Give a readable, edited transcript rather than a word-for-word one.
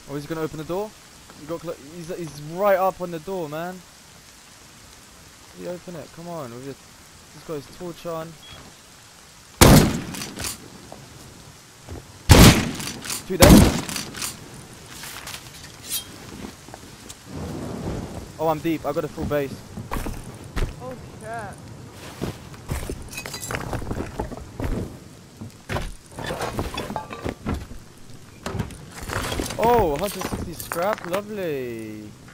Oh, he's gonna open the door. He's right up on the door, man. You open it. Come on. He's got his torch on. Two dead. Oh, I'm deep. I got a full base. Oh shit. Oh, 160 scrap. Lovely.